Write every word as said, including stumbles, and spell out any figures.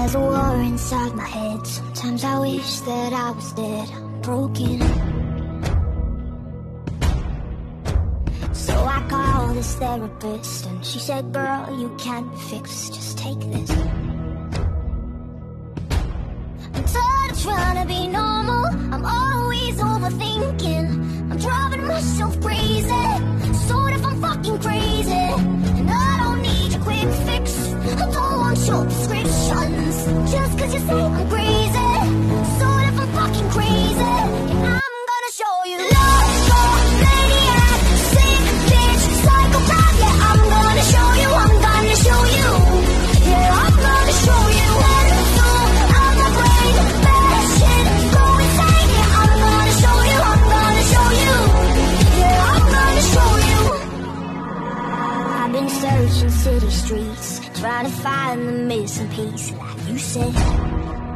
There's a war inside my head. Sometimes I wish that I was dead. I'm broken. So I called this therapist, and she said, girl, you can't be fixed, just take this. I'm tired of trying to be normal. I'm always overthinking. I'm driving myself crazy. Sort of, I'm fucking crazy. And I don't need your quick fix. I don't want your prescriptions. Just cause you say I'm crazy. Sort of, I'm fucking crazy. And I'm gonna show you love for maniac, sick bitch, psychopath. Yeah, I'm gonna show you, I'm gonna show you. Yeah, I'm gonna show you. Mental out my brain, bad shit, go insane. Yeah, I'm gonna show you, I'm gonna show you. Yeah, I'm gonna show you. I've been searching city streets, trying to find the missing piece, like you said.